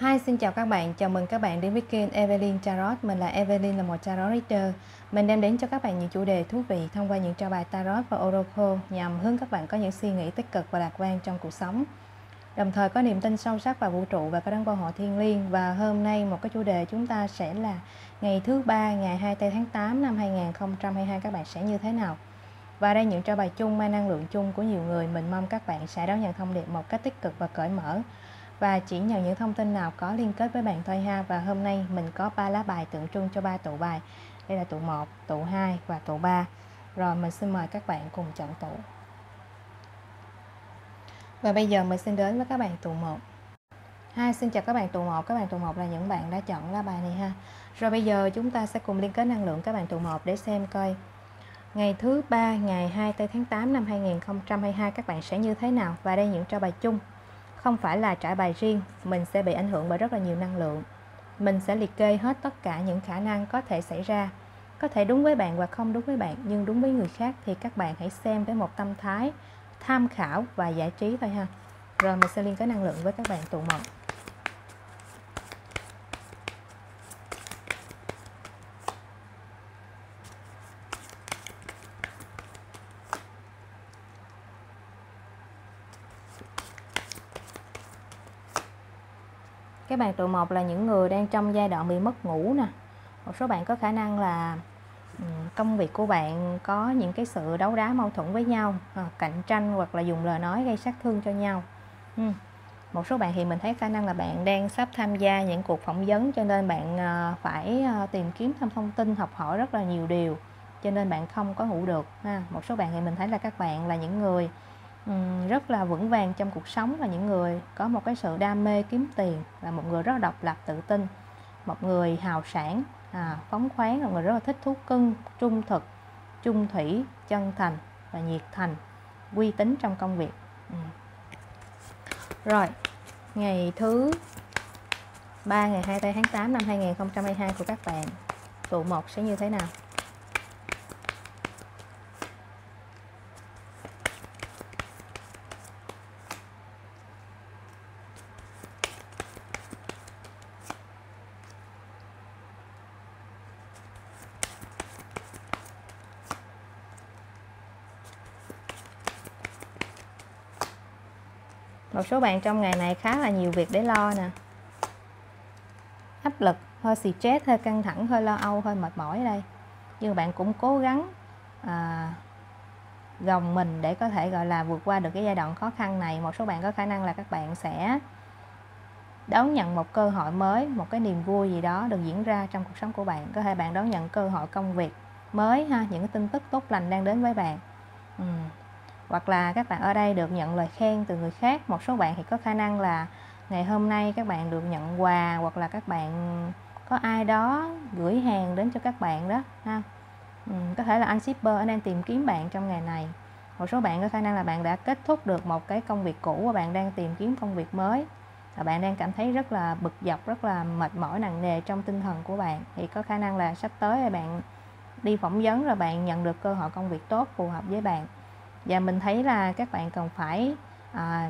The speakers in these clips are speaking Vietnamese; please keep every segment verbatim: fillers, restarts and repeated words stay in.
Hi, xin chào các bạn, chào mừng các bạn đến với kênh Evelyn Tarot. Mình là Evelyn, là một Tarot Reader. Mình đem đến cho các bạn những chủ đề thú vị thông qua những trao bài Tarot và Oracle nhằm hướng các bạn có những suy nghĩ tích cực và lạc quan trong cuộc sống. Đồng thời có niềm tin sâu sắc vào vũ trụ và có đấng bảo hộ thiên liêng. Và hôm nay một cái chủ đề chúng ta sẽ là ngày thứ ba, ngày hai mươi tư tháng tám năm hai nghìn không trăm hai mươi hai các bạn sẽ như thế nào. Và đây những trao bài chung mang năng lượng chung của nhiều người. Mình mong các bạn sẽ đón nhận thông điệp một cách tích cực và cởi mở, và chỉ nhận những thông tin nào có liên kết với bạn thôi ha. Và hôm nay mình có ba lá bài tượng trưng cho ba tụ bài. Đây là tụ một, tụ hai và tụ ba. Rồi mình xin mời các bạn cùng chọn tụ. Và bây giờ mình xin đến với các bạn tụ một. Hai, xin chào các bạn tụ một. Các bạn tụ một là những bạn đã chọn lá bài này ha. Rồi bây giờ chúng ta sẽ cùng liên kết năng lượng các bạn tụ một để xem coi ngày thứ ba, ngày hai mươi tư tháng tám năm hai nghìn không trăm hai mươi hai các bạn sẽ như thế nào. Và đây những trao bài chung, không phải là trải bài riêng. Mình sẽ bị ảnh hưởng bởi rất là nhiều năng lượng. Mình sẽ liệt kê hết tất cả những khả năng có thể xảy ra, có thể đúng với bạn và không đúng với bạn, nhưng đúng với người khác thì các bạn hãy xem với một tâm thái tham khảo và giải trí thôi ha. Rồi mình sẽ liên kết năng lượng với các bạn tụ một. Các bạn tụ một là những người đang trong giai đoạn bị mất ngủ nè. Một số bạn có khả năng là công việc của bạn có những cái sự đấu đá mâu thuẫn với nhau, cạnh tranh hoặc là dùng lời nói gây sát thương cho nhau. Một số bạn thì mình thấy khả năng là bạn đang sắp tham gia những cuộc phỏng vấn, cho nên bạn phải tìm kiếm thêm thông tin, học hỏi rất là nhiều điều, cho nên bạn không có ngủ được ha. Một số bạn thì mình thấy là các bạn là những người rất là vững vàng trong cuộc sống, là những người có một cái sự đam mê kiếm tiền, là một người rất là độc lập, tự tin, một người hào sảng, à, phóng khoáng, là một người rất là thích thú cưng, trung thực, chung thủy, chân thành và nhiệt thành, uy tín trong công việc. ừ. Rồi ngày thứ ba, ngày hai mươi tư tháng tám năm hai nghìn không trăm hai mươi hai của các bạn tụ một sẽ như thế nào? Một số bạn trong ngày này khá là nhiều việc để lo nè, áp lực, hơi stress, hơi căng thẳng, hơi lo âu, hơi mệt mỏi ở đây. Nhưng bạn cũng cố gắng à, gồng mình để có thể gọi là vượt qua được cái giai đoạn khó khăn này. Một số bạn có khả năng là các bạn sẽ đón nhận một cơ hội mới, một cái niềm vui gì đó được diễn ra trong cuộc sống của bạn. Có thể bạn đón nhận cơ hội công việc mới ha, những cái tin tức tốt lành đang đến với bạn. ừ. Hoặc là các bạn ở đây được nhận lời khen từ người khác. Một số bạn thì có khả năng là ngày hôm nay các bạn được nhận quà, hoặc là các bạn có ai đó gửi hàng đến cho các bạn đó ha. ừ, có thể là anh shipper anh đang tìm kiếm bạn trong ngày này. Một số bạn có khả năng là bạn đã kết thúc được một cái công việc cũ và bạn đang tìm kiếm công việc mới, và bạn đang cảm thấy rất là bực dọc, rất là mệt mỏi, nặng nề trong tinh thần của bạn. Thì có khả năng là sắp tới bạn đi phỏng vấn rồi bạn nhận được cơ hội công việc tốt phù hợp với bạn. Và mình thấy là các bạn cần phải à,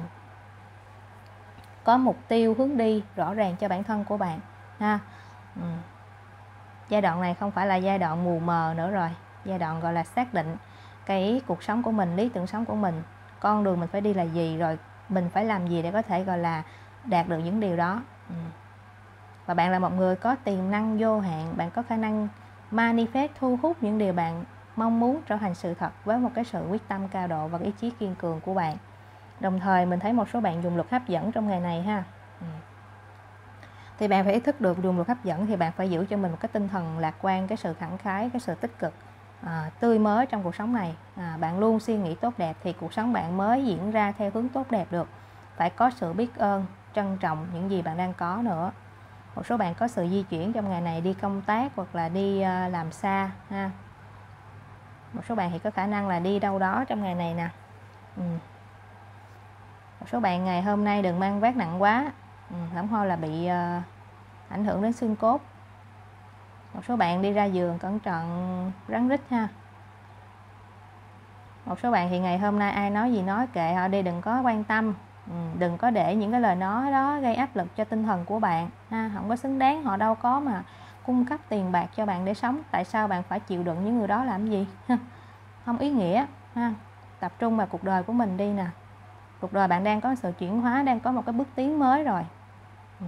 có mục tiêu hướng đi rõ ràng cho bản thân của bạn ha. ừ. Giai đoạn này không phải là giai đoạn mù mờ nữa rồi, giai đoạn gọi là xác định cái cuộc sống của mình, lý tưởng sống của mình, con đường mình phải đi là gì, rồi mình phải làm gì để có thể gọi là đạt được những điều đó. ừ. Và bạn là một người có tiềm năng vô hạn, bạn có khả năng manifest, thu hút những điều bạn mong muốn trở thành sự thật với một cái sự quyết tâm cao độ và ý chí kiên cường của bạn. Đồng thời mình thấy một số bạn dùng luật hấp dẫn trong ngày này ha. ừ. Thì bạn phải ý thức được dùng luật hấp dẫn thì bạn phải giữ cho mình một cái tinh thần lạc quan, cái sự khẳng khái, cái sự tích cực, à, tươi mới trong cuộc sống này. à, Bạn luôn suy nghĩ tốt đẹp thì cuộc sống bạn mới diễn ra theo hướng tốt đẹp được. Phải có sự biết ơn, trân trọng những gì bạn đang có nữa. Một số bạn có sự di chuyển trong ngày này, đi công tác hoặc là đi uh, làm xa ha. Một số bạn thì có khả năng là đi đâu đó trong ngày này nè. ừ. Một số bạn ngày hôm nay đừng mang vác nặng quá, ừ, không thôi là bị uh, ảnh hưởng đến xương cốt. Một số bạn đi ra giường cẩn trọng rắn rít ha. Một số bạn thì ngày hôm nay ai nói gì nói kệ họ đi, đừng có quan tâm. Ừ, đừng có để những cái lời nói đó gây áp lực cho tinh thần của bạn ha. Không có xứng đáng, họ đâu có mà cung cấp tiền bạc cho bạn để sống. Tại sao bạn phải chịu đựng những người đó làm gì? Không ý nghĩa ha. Tập trung vào cuộc đời của mình đi nè. Cuộc đời bạn đang có sự chuyển hóa, đang có một cái bước tiến mới rồi. Ừ.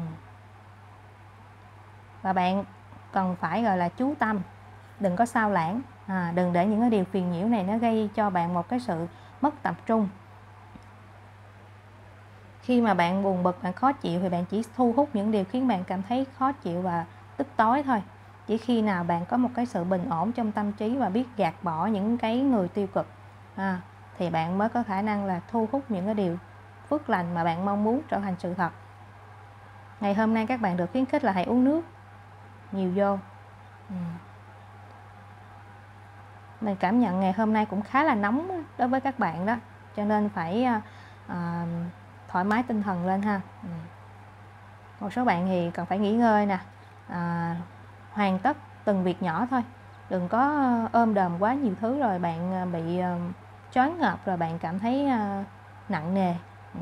Và bạn cần phải gọi là chú tâm, đừng có sao lãng, à, đừng để những cái điều phiền nhiễu này nó gây cho bạn một cái sự mất tập trung. Khi mà bạn buồn bực, bạn khó chịu thì bạn chỉ thu hút những điều khiến bạn cảm thấy khó chịu và tức tối thôi. Chỉ khi nào bạn có một cái sự bình ổn trong tâm trí và biết gạt bỏ những cái người tiêu cực, à, thì bạn mới có khả năng là thu hút những cái điều phước lành mà bạn mong muốn trở thành sự thật. Ngày hôm nay các bạn được khuyến khích là hãy uống nước nhiều vô. Ừ. Mình cảm nhận ngày hôm nay cũng khá là nóng đối với các bạn đó, cho nên phải à, thoải mái tinh thần lên ha. Ừ. Một số bạn thì cần phải nghỉ ngơi nè, à, hoàn tất từng việc nhỏ thôi, đừng có ôm đồm quá nhiều thứ rồi bạn bị choáng ngợp, rồi bạn cảm thấy nặng nề. Ừ.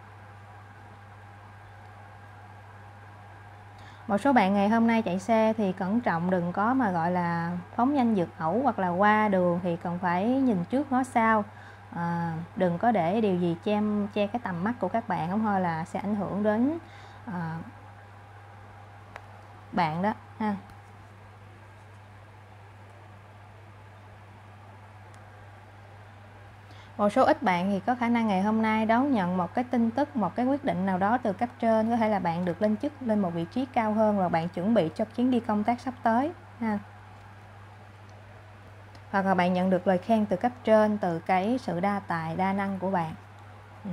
Một số bạn ngày hôm nay chạy xe thì cẩn trọng, đừng có mà gọi là phóng nhanh vượt ẩu, hoặc là qua đường thì cần phải nhìn trước ngó sau, à, đừng có để điều gì che che cái tầm mắt của các bạn, không thôi là sẽ ảnh hưởng đến à, bạn đó ha. Một số ít bạn thì có khả năng ngày hôm nay đón nhận một cái tin tức, một cái quyết định nào đó từ cấp trên, có thể là bạn được lên chức lên một vị trí cao hơn, và bạn chuẩn bị cho chuyến đi công tác sắp tới ha. Hoặc là bạn nhận được lời khen từ cấp trên, từ cái sự đa tài đa năng của bạn. Ừ.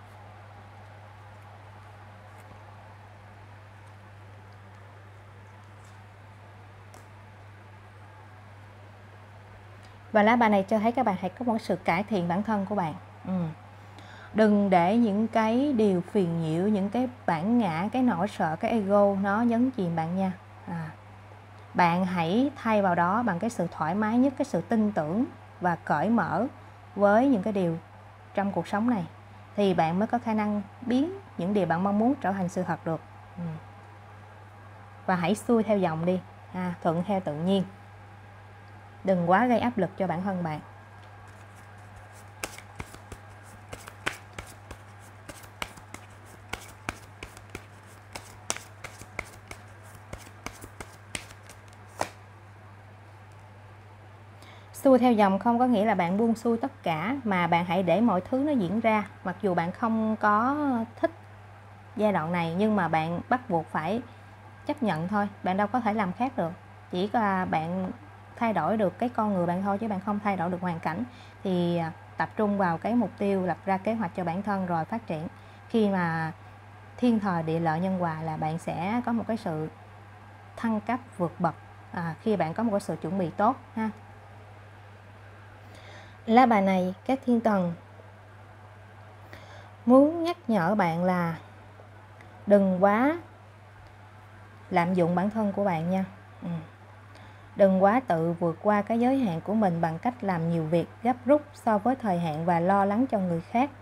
Và lá bài này cho thấy các bạn hãy có một sự cải thiện bản thân của bạn. Ừ. Đừng để những cái điều phiền nhiễu, những cái bản ngã, cái nỗi sợ, cái ego nó nhấn chìm bạn nha. À. Bạn hãy thay vào đó bằng cái sự thoải mái nhất, cái sự tin tưởng và cởi mở với những cái điều trong cuộc sống này, thì bạn mới có khả năng biến những điều bạn mong muốn trở thành sự thật được. Ừ. Và hãy xuôi theo dòng đi, à, thuận theo tự nhiên, đừng quá gây áp lực cho bản thân bạn. Xuôi theo dòng không có nghĩa là bạn buông xuôi tất cả, mà bạn hãy để mọi thứ nó diễn ra. Mặc dù bạn không có thích giai đoạn này, nhưng mà bạn bắt buộc phải chấp nhận thôi, bạn đâu có thể làm khác được. Chỉ là bạn thay đổi được cái con người bạn thôi, chứ bạn không thay đổi được hoàn cảnh. Thì tập trung vào cái mục tiêu, lập ra kế hoạch cho bản thân rồi phát triển. Khi mà thiên thời địa lợi nhân hòa là bạn sẽ có một cái sự thăng cấp vượt bậc, à, khi bạn có một cái sự chuẩn bị tốt ha. Lá bài này các thiên thần muốn nhắc nhở bạn là đừng quá lạm dụng bản thân của bạn nha. Ừ. Đừng quá tự vượt qua cái giới hạn của mình bằng cách làm nhiều việc gấp rút so với thời hạn và lo lắng cho người khác.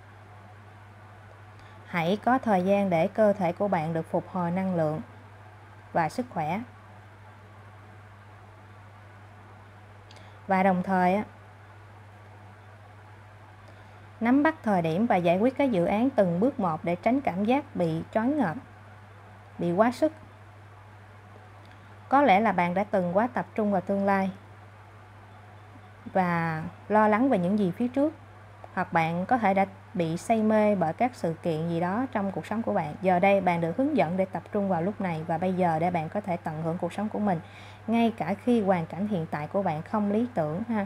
Hãy có thời gian để cơ thể của bạn được phục hồi năng lượng và sức khỏe. Và đồng thời nắm bắt thời điểm và giải quyết các dự án từng bước một để tránh cảm giác bị choáng ngợp, bị quá sức. Có lẽ là bạn đã từng quá tập trung vào tương lai và lo lắng về những gì phía trước, hoặc bạn có thể đã bị say mê bởi các sự kiện gì đó trong cuộc sống của bạn. Giờ đây bạn được hướng dẫn để tập trung vào lúc này và bây giờ, để bạn có thể tận hưởng cuộc sống của mình, ngay cả khi hoàn cảnh hiện tại của bạn không lý tưởng ha.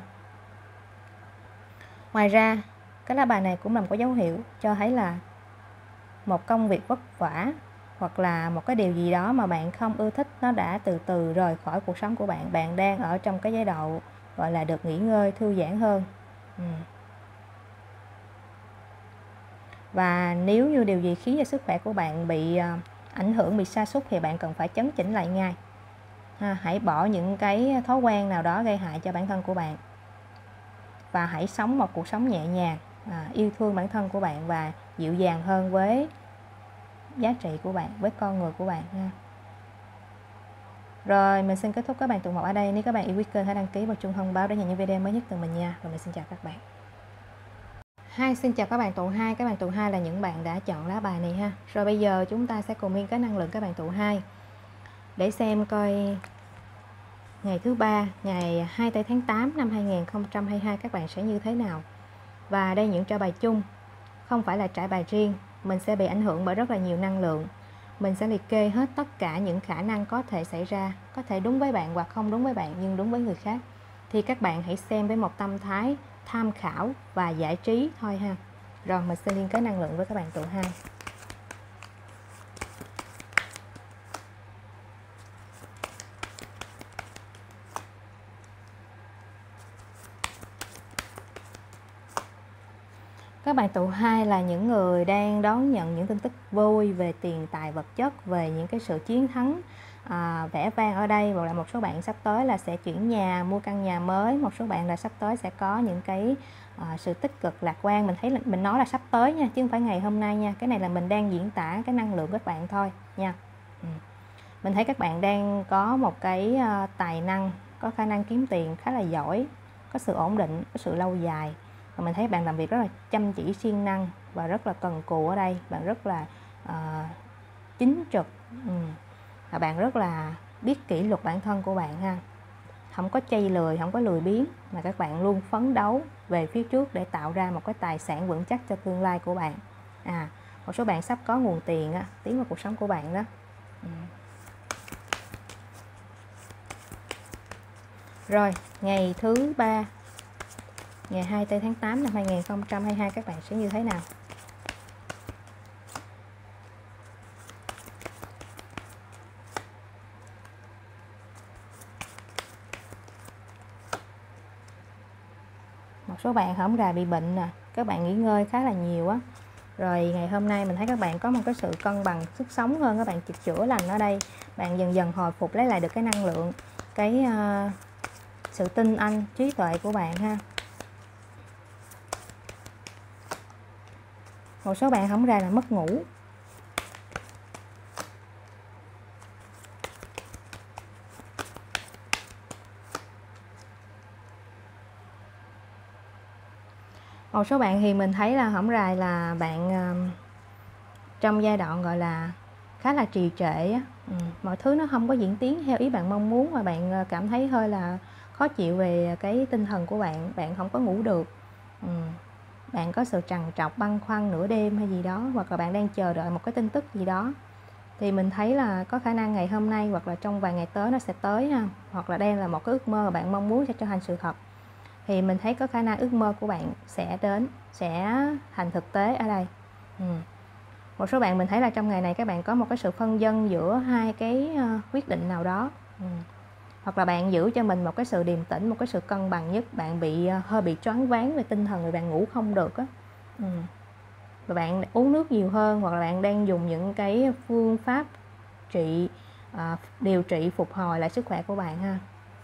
Ngoài ra, cái lá bài này cũng là một cái dấu hiệu cho thấy là một công việc vất vả, hoặc là một cái điều gì đó mà bạn không ưa thích, nó đã từ từ rời khỏi cuộc sống của bạn. Bạn đang ở trong cái giai đoạn gọi là được nghỉ ngơi, thư giãn hơn. Ừ. Và nếu như điều gì khiến cho sức khỏe của bạn bị uh, ảnh hưởng, bị sa sút, thì bạn cần phải chấn chỉnh lại ngay. Ha, hãy bỏ những cái thói quen nào đó gây hại cho bản thân của bạn. Và hãy sống một cuộc sống nhẹ nhàng, à, yêu thương bản thân của bạn và dịu dàng hơn với giá trị của bạn, với con người của bạn ha. Rồi mình xin kết thúc các bạn tụ một ở đây. Nếu các bạn yêu quý kênh hãy đăng ký và chuông thông báo để nhận những video mới nhất từ mình nha. Rồi mình xin chào các bạn. Hai, xin chào các bạn tụ hai. Các bạn tụ hai là những bạn đã chọn lá bài này ha. Rồi bây giờ chúng ta sẽ cùng liên kết năng lượng các bạn tụ hai để xem coi ngày thứ ba, ngày hai mươi tư tháng tám năm hai nghìn không trăm hai mươi hai các bạn sẽ như thế nào. Và đây những trải bài chung, không phải là trải bài riêng. Mình sẽ bị ảnh hưởng bởi rất là nhiều năng lượng. Mình sẽ liệt kê hết tất cả những khả năng có thể xảy ra, có thể đúng với bạn hoặc không đúng với bạn nhưng đúng với người khác. Thì các bạn hãy xem với một tâm thái tham khảo và giải trí thôi ha. Rồi mình sẽ liên kết năng lượng với các bạn tụ hai. Các bạn tụ hai là những người đang đón nhận những tin tức vui về tiền tài vật chất, về những cái sự chiến thắng à, vẻ vang ở đây. Hoặc là một số bạn sắp tới là sẽ chuyển nhà, mua căn nhà mới. Một số bạn là sắp tới sẽ có những cái à, sự tích cực lạc quan. Mình thấy là, mình nói là sắp tới nha, chứ không phải ngày hôm nay nha. Cái này là mình đang diễn tả cái năng lượng của các bạn thôi nha. ừ. Mình thấy các bạn đang có một cái uh, tài năng, có khả năng kiếm tiền khá là giỏi, có sự ổn định, có sự lâu dài. Và mình thấy bạn làm việc rất là chăm chỉ, siêng năng và rất là cần cù ở đây. Bạn rất là uh, chính trực. ừ. Và bạn rất là biết kỷ luật bản thân của bạn ha. Không có chây lười, không có lười biếng, mà các bạn luôn phấn đấu về phía trước để tạo ra một cái tài sản vững chắc cho tương lai của bạn. À, một số bạn sắp có nguồn tiền á, tiến vào cuộc sống của bạn đó. ừ. Rồi, ngày thứ ba, ngày hai mươi tư tháng tám năm hai nghìn không trăm hai mươi hai các bạn sẽ như thế nào? Một số bạn hổng rà bị bệnh nè, các bạn nghỉ ngơi khá là nhiều á. Rồi ngày hôm nay mình thấy các bạn có một cái sự cân bằng sức sống hơn, các bạn chữa lành ở đây. Bạn dần dần hồi phục lấy lại được cái năng lượng, cái uh, sự tinh anh, trí tuệ của bạn ha. Một số bạn hổng ra là mất ngủ. Một số bạn thì mình thấy là hổng rài là bạn uh, trong giai đoạn gọi là khá là trì trệ á. Ừ, mọi thứ nó không có diễn tiến theo ý bạn mong muốn, và bạn cảm thấy hơi là khó chịu về cái tinh thần của bạn, bạn không có ngủ được. Ừ, bạn có sự trằn trọc, băn khoăn nửa đêm hay gì đó, hoặc là bạn đang chờ đợi một cái tin tức gì đó. Thì mình thấy là có khả năng ngày hôm nay hoặc là trong vài ngày tới nó sẽ tới ha, hoặc là đây là một cái ước mơ mà bạn mong muốn sẽ trở thành sự thật. Thì mình thấy có khả năng ước mơ của bạn sẽ đến, sẽ thành thực tế ở đây. Ừ. Một số bạn mình thấy là trong ngày này các bạn có một cái sự phân vân giữa hai cái uh, quyết định nào đó. ừ. Hoặc là bạn giữ cho mình một cái sự điềm tĩnh, một cái sự cân bằng nhất. Bạn bị uh, hơi bị choáng váng về tinh thần, rồi bạn ngủ không được á. ừ. Và bạn uống nước nhiều hơn, hoặc là bạn đang dùng những cái phương pháp trị uh, điều trị phục hồi lại sức khỏe của bạn ha.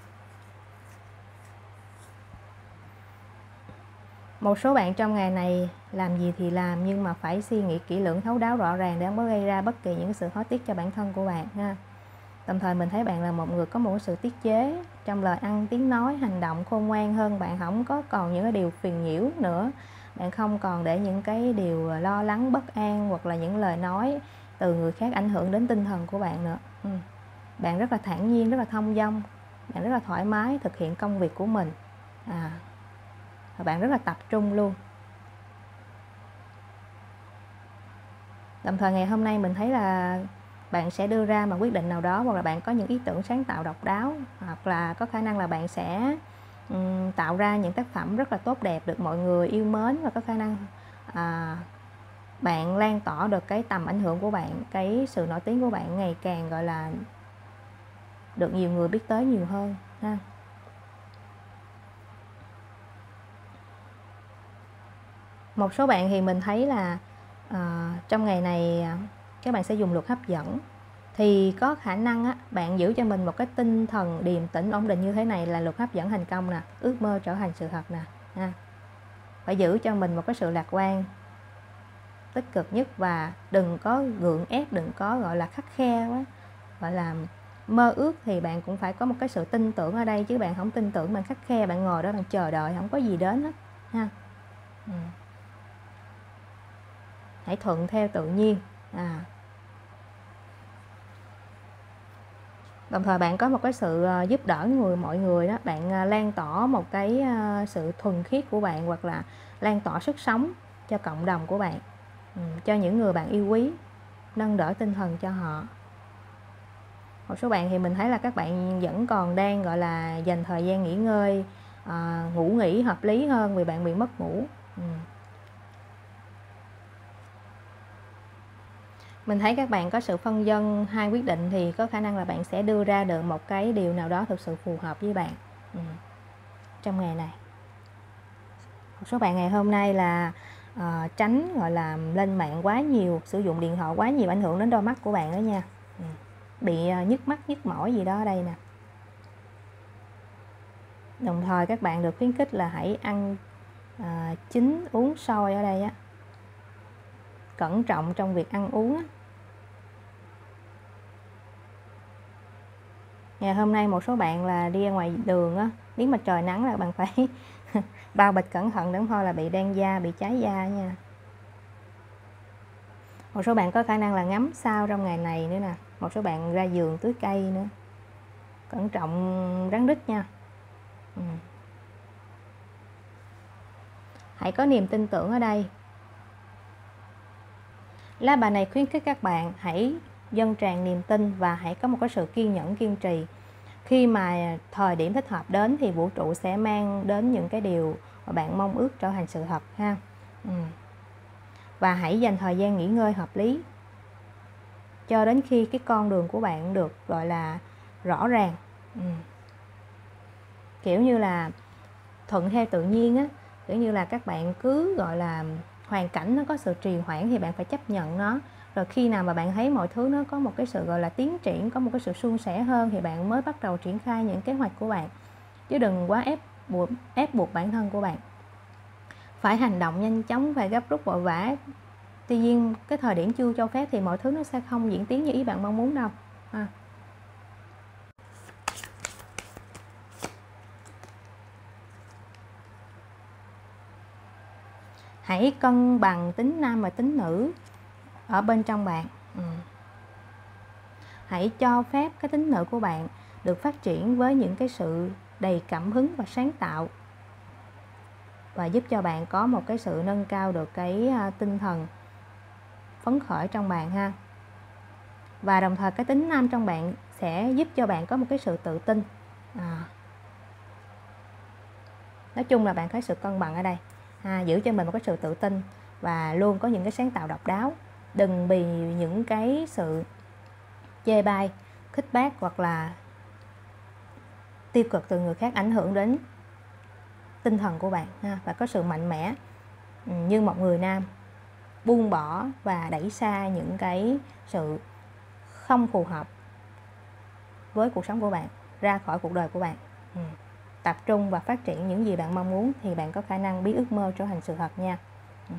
Một số bạn trong ngày này làm gì thì làm, nhưng mà phải suy nghĩ kỹ lưỡng, thấu đáo, rõ ràng để không có gây ra bất kỳ những sự hối tiếc cho bản thân của bạn ha. Đồng thời mình thấy bạn là một người có một sự tiết chế trong lời ăn, tiếng nói, hành động khôn ngoan hơn. Bạn không có còn những cái điều phiền nhiễu nữa. Bạn không còn để những cái điều lo lắng, bất an hoặc là những lời nói từ người khác ảnh hưởng đến tinh thần của bạn nữa. ừ. Bạn rất là thản nhiên, rất là thông dong. Bạn rất là thoải mái thực hiện công việc của mình. À, và bạn rất là tập trung luôn. Đồng thời ngày hôm nay mình thấy là bạn sẽ đưa ra một quyết định nào đó, hoặc là bạn có những ý tưởng sáng tạo độc đáo, hoặc là có khả năng là bạn sẽ um, tạo ra những tác phẩm rất là tốt đẹp, được mọi người yêu mến, và có khả năng à, bạn lan tỏa được cái tầm ảnh hưởng của bạn, cái sự nổi tiếng của bạn ngày càng gọi là được nhiều người biết tới nhiều hơn ha. Một số bạn thì mình thấy là à, trong ngày này các bạn sẽ dùng luật hấp dẫn. Thì có khả năng á, bạn giữ cho mình một cái tinh thần điềm tĩnh, ổn định như thế này là luật hấp dẫn thành công nè, ước mơ trở thành sự thật nè ha. Phải giữ cho mình một cái sự lạc quan, tích cực nhất, và đừng có gượng ép, đừng có gọi là khắt khe quá. Gọi là mơ ước thì bạn cũng phải có một cái sự tin tưởng ở đây, chứ bạn không tin tưởng, bạn khắt khe, bạn ngồi đó bạn chờ đợi không có gì đến hết ha. Ừ. Hãy thuận theo tự nhiên. À. Đồng thời bạn có một cái sự giúp đỡ người mọi người đó, bạn lan tỏa một cái sự thuần khiết của bạn, hoặc là lan tỏa sức sống cho cộng đồng của bạn, ừ, cho những người bạn yêu quý, nâng đỡ tinh thần cho họ. Một số bạn thì mình thấy là các bạn vẫn còn đang gọi là dành thời gian nghỉ ngơi, à, ngủ nghỉ hợp lý hơn vì bạn bị mất ngủ. Ừ. Mình thấy các bạn có sự phân vân hai quyết định, thì có khả năng là bạn sẽ đưa ra được một cái điều nào đó thực sự phù hợp với bạn, ừ, trong ngày này. Một số bạn ngày hôm nay là uh, tránh gọi là lên mạng quá nhiều, sử dụng điện thoại quá nhiều, ảnh hưởng đến đôi mắt của bạn đó nha. Ừ. Bị uh, nhức mắt, nhức mỏi gì đó ở đây nè. Đồng thời các bạn được khuyến khích là hãy ăn uh, chín, uống sôi ở đây á. Cẩn trọng trong việc ăn uống á. Ngày hôm nay một số bạn là đi ra ngoài đường á, nếu mà trời nắng là bạn phải bao bịch cẩn thận, đúng thôi là bị đen da, bị cháy da nha. Một số bạn có khả năng là ngắm sao trong ngày này nữa nè. Một số bạn ra vườn tưới cây nữa. Cẩn trọng rắn rít nha. Ừ. Hãy có niềm tin tưởng ở đây. Lá bài này khuyến khích các bạn hãy dâng tràn niềm tin và hãy có một cái sự kiên nhẫn, kiên trì. Khi mà thời điểm thích hợp đến thì vũ trụ sẽ mang đến những cái điều mà bạn mong ước trở thành sự thật ha. Ừ. Và hãy dành thời gian nghỉ ngơi hợp lý cho đến khi cái con đường của bạn được gọi là rõ ràng. Ừ. Kiểu như là thuận theo tự nhiên á, kiểu như là các bạn cứ gọi là hoàn cảnh nó có sự trì hoãn thì bạn phải chấp nhận nó. Rồi khi nào mà bạn thấy mọi thứ nó có một cái sự gọi là tiến triển, có một cái sự suôn sẻ hơn thì bạn mới bắt đầu triển khai những kế hoạch của bạn. Chứ đừng quá ép buộc, ép buộc bản thân của bạn phải hành động nhanh chóng và gấp rút vội vã. Tuy nhiên cái thời điểm chưa cho phép thì mọi thứ nó sẽ không diễn tiến như ý bạn mong muốn đâu à. Hãy cân bằng tính nam và tính nữ ở bên trong bạn. ừ. Hãy cho phép cái tính nữ của bạn được phát triển với những cái sự đầy cảm hứng và sáng tạo, và giúp cho bạn có một cái sự nâng cao được cái tinh thần phấn khởi trong bạn ha. Và đồng thời cái tính nam trong bạn sẽ giúp cho bạn có một cái sự tự tin. à. Nói chung là bạn có sự cân bằng ở đây ha, giữ cho mình một cái sự tự tin và luôn có những cái sáng tạo độc đáo. Đừng bị những cái sự chê bai, khích bác hoặc là tiêu cực từ người khác ảnh hưởng đến tinh thần của bạn ha. Và có sự mạnh mẽ như một người nam, buông bỏ và đẩy xa những cái sự không phù hợp với cuộc sống của bạn ra khỏi cuộc đời của bạn. ừ. Tập trung và phát triển những gì bạn mong muốn thì bạn có khả năng biến ước mơ trở thành sự thật nha. ừ.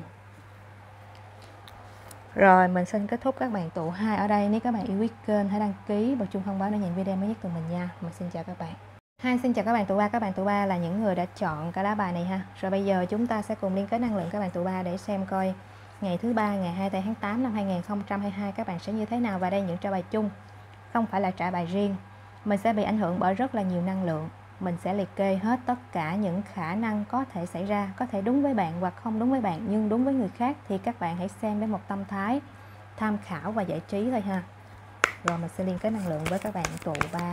Rồi mình xin kết thúc các bạn tụ hai ở đây. Nếu các bạn yêu quý kênh hãy đăng ký và chuông thông báo để nhận video mới nhất từ mình nha. Mình xin chào các bạn. Hai, xin chào các bạn tụ ba. Các bạn tụ ba là những người đã chọn cái lá bài này ha. Rồi bây giờ chúng ta sẽ cùng liên kết năng lượng các bạn tụ ba để xem coi ngày thứ ba ngày hai mươi tư tháng tám năm hai nghìn không trăm hai mươi hai các bạn sẽ như thế nào. Và đây những trao bài chung, không phải là trao bài riêng. Mình sẽ bị ảnh hưởng bởi rất là nhiều năng lượng. Mình sẽ liệt kê hết tất cả những khả năng có thể xảy ra, có thể đúng với bạn hoặc không đúng với bạn, nhưng đúng với người khác thì các bạn hãy xem với một tâm thái tham khảo và giải trí thôi ha. Rồi mình sẽ liên kết năng lượng với các bạn tụ ba.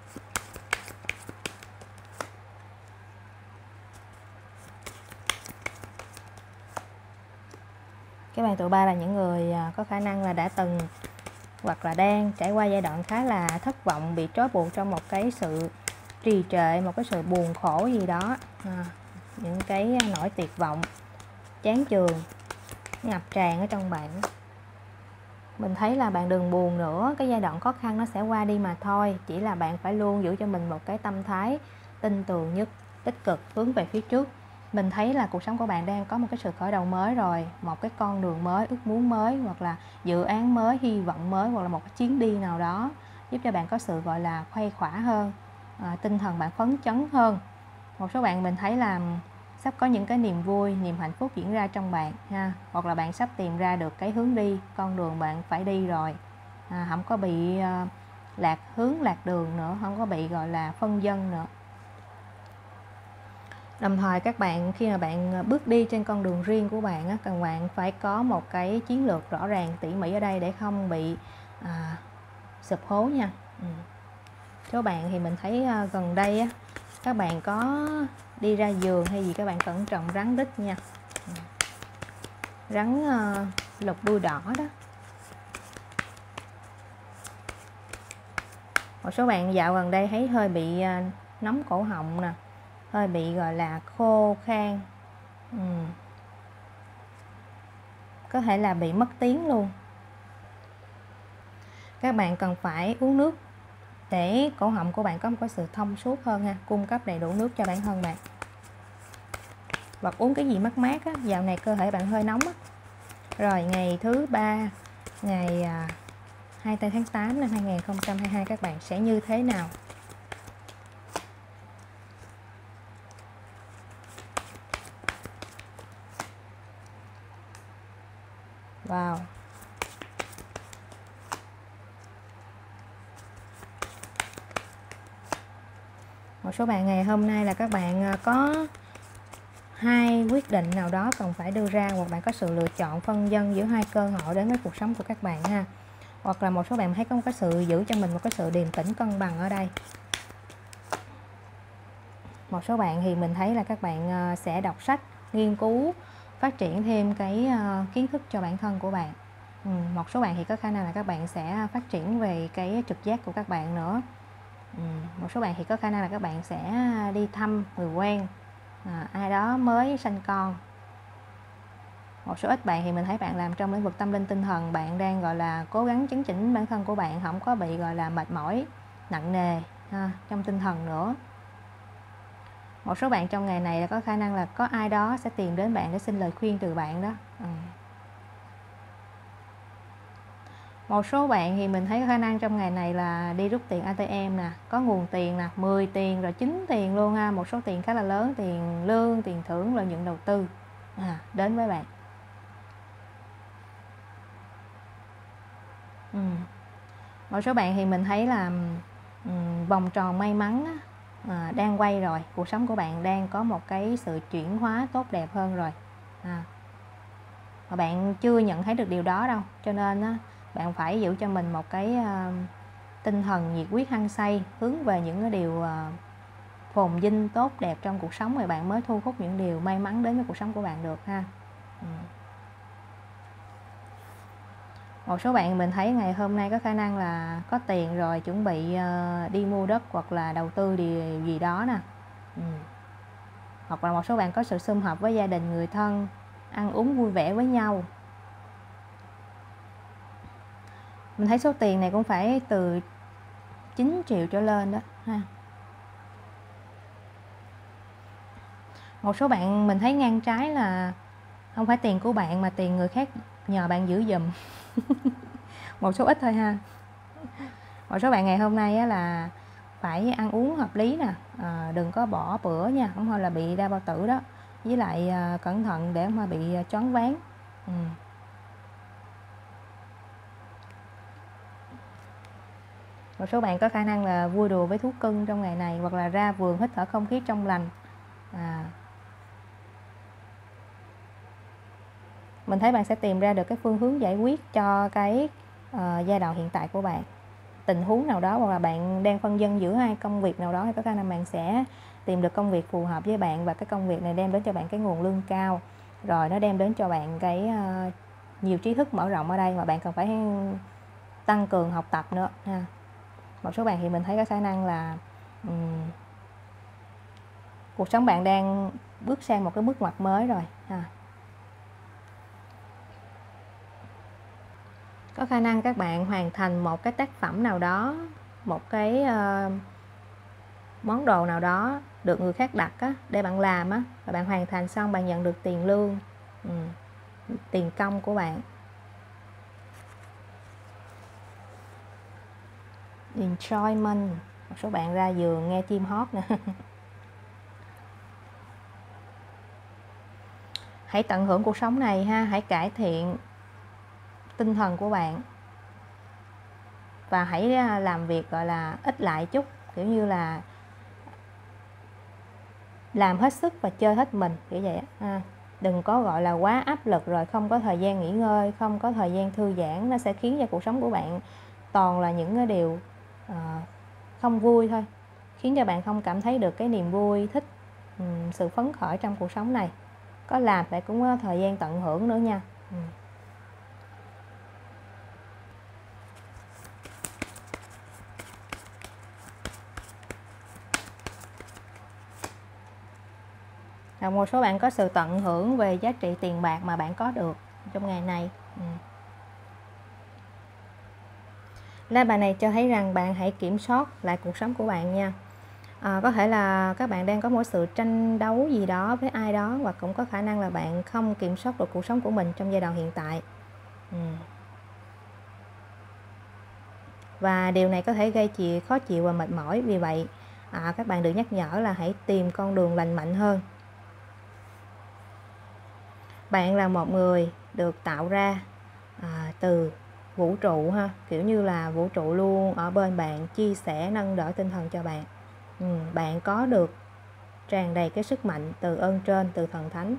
Các bạn tụ ba là những người có khả năng là đã từng hoặc là đang trải qua giai đoạn khá là thất vọng, bị trói buộc trong một cái sự trì trệ, một cái sự buồn khổ gì đó, à, những cái nỗi tuyệt vọng, chán chường ngập tràn ở trong bạn. Mình thấy là bạn đừng buồn nữa, cái giai đoạn khó khăn nó sẽ qua đi mà thôi. Chỉ là bạn phải luôn giữ cho mình một cái tâm thái tin tưởng nhất, tích cực, hướng về phía trước. mình thấy là cuộc sống của bạn đang có một cái sự khởi đầu mới rồi, một cái con đường mới, ước muốn mới, hoặc là dự án mới, hy vọng mới, hoặc là một cái chuyến đi nào đó giúp cho bạn có sự gọi là khuây khỏa hơn, à, tinh thần bạn phấn chấn hơn. Một số bạn mình thấy là sắp có những cái niềm vui, niềm hạnh phúc diễn ra trong bạn ha, hoặc là bạn sắp tìm ra được cái hướng đi, con đường bạn phải đi rồi, à, không có bị uh, lạc hướng, lạc đường nữa, không có bị gọi là phân vân nữa. Đồng thời các bạn khi mà bạn bước đi trên con đường riêng của bạn á, cần bạn phải có một cái chiến lược rõ ràng tỉ mỉ ở đây để không bị à, sụp hố nha. Ừ. Số bạn thì mình thấy à, gần đây á, các bạn có đi ra vườn hay gì các bạn cẩn trọng rắn rít nha. Ừ. Rắn à, lục đuôi đỏ đó. Một số bạn dạo gần đây thấy hơi bị à, nóng cổ họng nè, hơi bị gọi là khô khan, ừ. có thể là bị mất tiếng luôn. Các bạn cần phải uống nước để cổ họng của bạn có một cái sự thông suốt hơn ha, cung cấp đầy đủ nước cho bản thân bạn. Hoặc uống cái gì mát mát á, dạo này cơ thể bạn hơi nóng á. Rồi ngày thứ ba, ngày à, hai mươi tư tháng tám năm hai nghìn không trăm hai mươi hai các bạn sẽ như thế nào? Wow. Một số bạn ngày hôm nay là các bạn có hai quyết định nào đó cần phải đưa ra, hoặc bạn có sự lựa chọn phân vân giữa hai cơ hội đến với cuộc sống của các bạn ha. Hoặc là một số bạn thấy có một cái sự giữ cho mình một cái sự điềm tĩnh cân bằng ở đây. Một số bạn thì mình thấy là các bạn sẽ đọc sách, nghiên cứu, phát triển thêm cái kiến thức cho bản thân của bạn. Ừ, một số bạn thì có khả năng là các bạn sẽ phát triển về cái trực giác của các bạn nữa. Ừ, một số bạn thì có khả năng là các bạn sẽ đi thăm người quen, à, ai đó mới sanh con. Một số ít bạn thì mình thấy bạn làm trong lĩnh vực tâm linh tinh thần, bạn đang gọi là cố gắng chấn chỉnh bản thân của bạn, không có bị gọi là mệt mỏi nặng nề ha, trong tinh thần nữa. Một số bạn trong ngày này là có khả năng là có ai đó sẽ tìm đến bạn để xin lời khuyên từ bạn đó. Ừ. Một số bạn thì mình thấy có khả năng trong ngày này là đi rút tiền a tê em nè, có nguồn tiền nè, mười tiền rồi chín tiền luôn ha, một số tiền khá là lớn, tiền lương, tiền thưởng, lợi nhuận đầu tư à, đến với bạn. Ừ. Một số bạn thì mình thấy là um, vòng tròn may mắn à, đang quay rồi, cuộc sống của bạn đang có một cái sự chuyển hóa tốt đẹp hơn rồi à. Mà bạn chưa nhận thấy được điều đó đâu, cho nên á, bạn phải giữ cho mình một cái uh, tinh thần nhiệt huyết hăng say, hướng về những cái điều uh, phồn vinh tốt đẹp trong cuộc sống, rồi bạn mới thu hút những điều may mắn đến với cuộc sống của bạn được ha. Ừ. Một số bạn mình thấy ngày hôm nay có khả năng là có tiền rồi, chuẩn bị uh, đi mua đất hoặc là đầu tư điều gì đó nè. Ừ. Hoặc là một số bạn có sự sum họp với gia đình, người thân, ăn uống vui vẻ với nhau. Mình thấy số tiền này cũng phải từ chín triệu trở lên đó ha. Một số bạn mình thấy ngang trái là không phải tiền của bạn mà tiền người khác nhờ bạn giữ giùm. Một số ít thôi ha. Một số bạn ngày hôm nay á là phải ăn uống hợp lý nè, à, đừng có bỏ bữa nha, không thôi là bị đau bao tử đó. Với lại à, cẩn thận để mà bị choáng váng. Ừ. Một số bạn có khả năng là vui đùa với thú cưng trong ngày này, hoặc là ra vườn hít thở không khí trong lành. À. Mình thấy bạn sẽ tìm ra được cái phương hướng giải quyết cho cái uh, giai đoạn hiện tại của bạn. Tình huống nào đó, hoặc là bạn đang phân vân giữa hai công việc nào đó, thì có khả năng bạn sẽ tìm được công việc phù hợp với bạn, và cái công việc này đem đến cho bạn cái nguồn lương cao, rồi nó đem đến cho bạn cái uh, nhiều trí thức mở rộng ở đây, mà bạn cần phải tăng cường học tập nữa ha. Một số bạn thì mình thấy có khả năng là um, cuộc sống bạn đang bước sang một cái bước ngoặt mới rồi ha. Có khả năng các bạn hoàn thành một cái tác phẩm nào đó, một cái uh, món đồ nào đó được người khác đặt á, để bạn làm á, và bạn hoàn thành xong bạn nhận được tiền lương, ừ, tiền công của bạn. Enjoyment, một số bạn ra giường nghe chim hót nè. Hãy tận hưởng cuộc sống này ha, hãy cải thiện tinh thần của bạn và hãy làm việc gọi là ít lại chút, kiểu như là làm hết sức và chơi hết mình, kiểu vậy ha. Đừng có gọi là quá áp lực rồi không có thời gian nghỉ ngơi, không có thời gian thư giãn, nó sẽ khiến cho cuộc sống của bạn toàn là những cái điều uh, không vui thôi, khiến cho bạn không cảm thấy được cái niềm vui, thích, um, sự phấn khởi trong cuộc sống này. Có làm phải cũng có thời gian tận hưởng nữa nha. Ừ. Và một số bạn có sự tận hưởng về giá trị tiền bạc mà bạn có được trong ngày này. Ừ. Lá bài này cho thấy rằng bạn hãy kiểm soát lại cuộc sống của bạn nha. À, có thể là các bạn đang có một sự tranh đấu gì đó với ai đó, hoặc cũng có khả năng là bạn không kiểm soát được cuộc sống của mình trong giai đoạn hiện tại. Ừ. Và điều này có thể gây chị khó chịu và mệt mỏi. Vì vậy à, các bạn được nhắc nhở là hãy tìm con đường lành mạnh hơn. Bạn là một người được tạo ra à, từ vũ trụ ha, kiểu như là vũ trụ luôn ở bên bạn, chia sẻ nâng đỡ tinh thần cho bạn. Ừ, bạn có được tràn đầy cái sức mạnh từ ơn trên, từ thần thánh.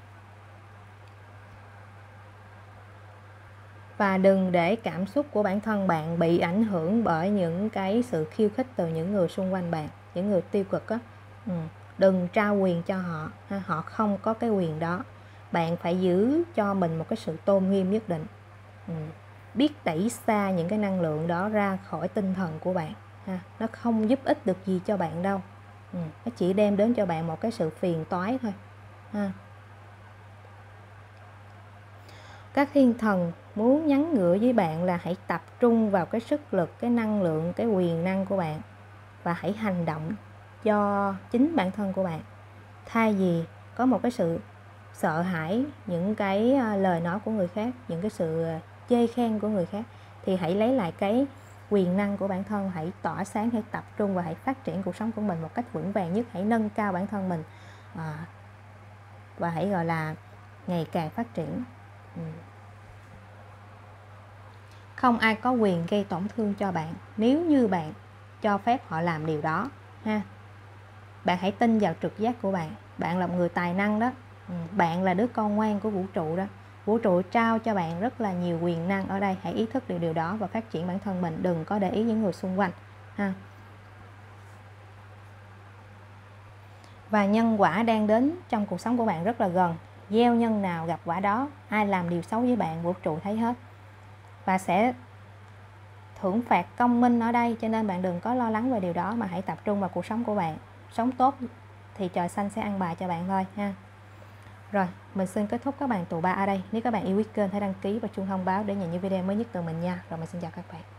Và đừng để cảm xúc của bản thân bạn bị ảnh hưởng bởi những cái sự khiêu khích từ những người xung quanh bạn, những người tiêu cực á. Ừ, đừng trao quyền cho họ ha, họ không có cái quyền đó. Bạn phải giữ cho mình một cái sự tôn nghiêm nhất định. Ừ, biết đẩy xa những cái năng lượng đó ra khỏi tinh thần của bạn ha. Nó không giúp ích được gì cho bạn đâu. Ừ, nó chỉ đem đến cho bạn một cái sự phiền toái thôi ha. Các thiên thần muốn nhắn gửi với bạn là hãy tập trung vào cái sức lực, cái năng lượng, cái quyền năng của bạn và hãy hành động cho chính bản thân của bạn, thay vì có một cái sự sợ hãi những cái lời nói của người khác, những cái sự chê khen của người khác. Thì hãy lấy lại cái quyền năng của bản thân, hãy tỏa sáng, hãy tập trung và hãy phát triển cuộc sống của mình một cách vững vàng nhất. Hãy nâng cao bản thân mình à, và hãy gọi là ngày càng phát triển. ừ. Không ai có quyền gây tổn thương cho bạn nếu như bạn cho phép họ làm điều đó ha. Bạn hãy tin vào trực giác của bạn. Bạn là một người tài năng đó. Bạn là đứa con ngoan của vũ trụ đó. Vũ trụ trao cho bạn rất là nhiều quyền năng ở đây. Hãy ý thức được điều đó và phát triển bản thân mình. Đừng có để ý những người xung quanh ha. Và nhân quả đang đến trong cuộc sống của bạn rất là gần. Gieo nhân nào gặp quả đó. Ai làm điều xấu với bạn, vũ trụ thấy hết và sẽ thưởng phạt công minh ở đây. Cho nên bạn đừng có lo lắng về điều đó, mà hãy tập trung vào cuộc sống của bạn. Sống tốt thì trời xanh sẽ ăn bài cho bạn thôi ha. Rồi, mình xin kết thúc các bạn tụ ba ở đây. Nếu các bạn yêu quý kênh hãy đăng ký và chuông thông báo để nhận những video mới nhất từ mình nha. Rồi mình xin chào các bạn.